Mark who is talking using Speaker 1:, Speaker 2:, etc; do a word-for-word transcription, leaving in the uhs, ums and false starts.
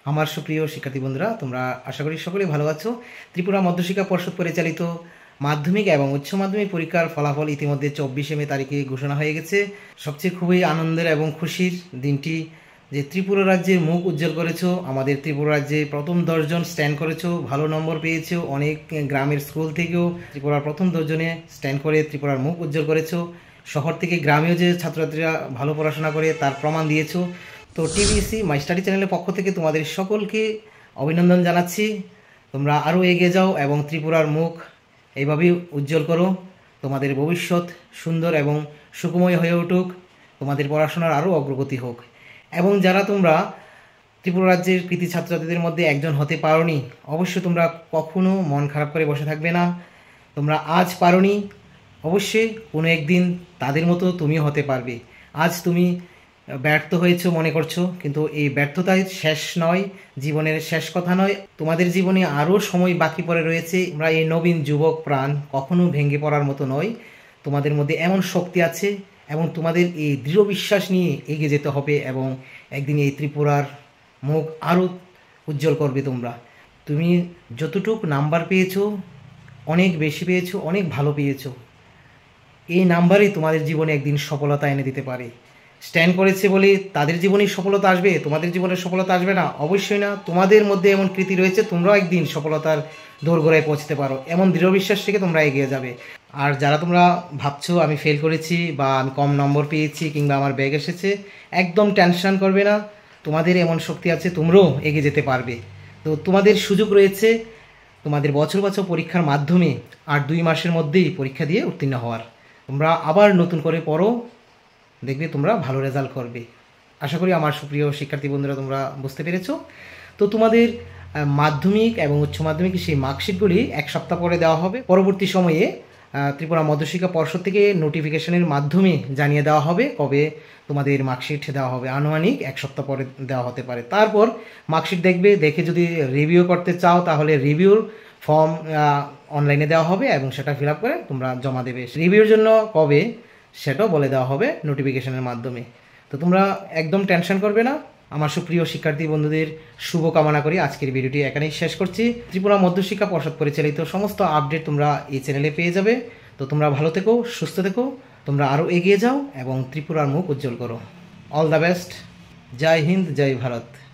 Speaker 1: আমার সুপ্রিয় শিক্ষার্থী বন্ধুরা, তোমরা আশা করি সকলেই ভালো আছো। ত্রিপুরা মধ্যশিক্ষা পর্ষদ পরিচালিত মাধ্যমিক এবং উচ্চ মাধ্যমিক পরীক্ষার ফলাফল ইতিমধ্যে চব্বিশে মে তারিখে ঘোষণা হয়ে গেছে। সবচেয়ে খুবই আনন্দের এবং খুশির দিনটি যে ত্রিপুরা রাজ্যের মুখ উজ্জ্বল করেছো। আমাদের ত্রিপুরা রাজ্যে প্রথম দশজন স্ট্যান্ড করেছো, ভালো নম্বর পেয়েছো। অনেক গ্রামের স্কুল থেকেও ত্রিপুরার প্রথম দশজনে স্ট্যান্ড করে ত্রিপুরার মুখ উজ্জ্বল করেছো। শহর থেকে গ্রামেও যে ছাত্রছাত্রীরা ভালো পড়াশোনা করে তার প্রমাণ দিয়েছো। তো টিভিসি মাই স্টাডি চ্যানেলের পক্ষ থেকে তোমাদের সকলকে অভিনন্দন জানাচ্ছি। তোমরা আরও এগিয়ে যাও এবং ত্রিপুরার মুখ এইভাবেই উজ্জ্বল করো। তোমাদের ভবিষ্যৎ সুন্দর এবং সুখময় হয়ে উঠুক, তোমাদের পড়াশোনার আরও অগ্রগতি হোক। এবং যারা তোমরা ত্রিপুরা রাজ্যের কৃতি ছাত্রছাত্রীদের মধ্যে একজন হতে পারোনি, অবশ্যই তোমরা কখনো মন খারাপ করে বসে থাকবে না। তোমরা আজ পারোনি, অবশ্যই কোনো একদিন তাদের মতো তুমিও হতে পারবে। আজ তুমি ব্যর্থ হয়েছো মনে করছো, কিন্তু এই ব্যর্থতাই শেষ নয়, জীবনের শেষ কথা নয়। তোমাদের জীবনে আরও সময় বাকি পড়ে রয়েছে। আমরা এই নবীন যুবক প্রাণ কখনো ভেঙে পড়ার মতো নয়। তোমাদের মধ্যে এমন শক্তি আছে এবং তোমাদের এই দৃঢ় বিশ্বাস নিয়ে এগিয়ে যেতে হবে এবং একদিন এই ত্রিপুরার মুখ আরও উজ্জ্বল করবে তোমরা। তুমি যতটুকু নাম্বার পেয়েছো, অনেক বেশি পেয়েছো, অনেক ভালো পেয়েছো। এই নাম্বারই তোমাদের জীবনে একদিন সফলতা এনে দিতে পারে। স্ট্যান্ড করেছে বলে তাদের জীবনেই সফলতা আসবে, তোমাদের জীবনে সফলতা আসবে না, অবশ্যই না। তোমাদের মধ্যে এমন কৃতি রয়েছে, তোমরাও একদিন সফলতার দোরগোড়ায় পৌঁছতে পারো। এমন দৃঢ় বিশ্বাস থেকে তোমরা এগিয়ে যাবে। আর যারা তোমরা ভাবছো আমি ফেল করেছি বা আমি কম নম্বর পেয়েছি কিংবা আমার ব্যাগ এসেছে, একদম টেনশন করবে না। তোমাদের এমন শক্তি আছে, তোমরাও এগিয়ে যেতে পারবে। তো তোমাদের সুযোগ রয়েছে তোমাদের বছর বছর পরীক্ষার মাধ্যমে আর দুই মাসের মধ্যেই পরীক্ষা দিয়ে উত্তীর্ণ হওয়ার। তোমরা আবার নতুন করে পড়ো, দেখবে তোমরা ভালো রেজাল্ট করবে। আশা করি আমার সুপ্রিয় শিক্ষার্থী বন্ধুরা তোমরা বুঝতে পেরেছো। তো তোমাদের মাধ্যমিক এবং উচ্চ মাধ্যমিক সেই মার্কশিটগুলি এক সপ্তাহ পরে দেওয়া হবে। পরবর্তী সময়ে ত্রিপুরা মধ্যশিক্ষা পর্ষদ থেকে নোটিফিকেশনের মাধ্যমে জানিয়ে দেওয়া হবে কবে তোমাদের মার্কশিট দেওয়া হবে। আনুমানিক এক সপ্তাহ পরে দেওয়া হতে পারে। তারপর মার্কশিট দেখবে, দেখে যদি রিভিউ করতে চাও তাহলে রিভিউর ফর্ম অনলাইনে দেওয়া হবে এবং সেটা ফিল আপ করে তোমরা জমা দেবে। রিভিউর জন্য কবে সেটাও বলে দেওয়া হবে নোটিফিকেশনের মাধ্যমে। তো তোমরা একদম টেনশন করবে না। আমার সুপ্রিয় শিক্ষার্থী বন্ধুদের শুভ কামনা করি আজকের ভিডিওটি এখানেই শেষ করছি। ত্রিপুরা মধ্যশিক্ষা পর্ষদ পরিচালিত সমস্ত আপডেট তোমরা এই চ্যানেলে পেয়ে যাবে। তো তোমরা ভালো থেকো, সুস্থ থেকো, তোমরা আরও এগিয়ে যাও এবং ত্রিপুরার মুখ উজ্জ্বল করো। All the best. জয় হিন্দ, জয় ভারত।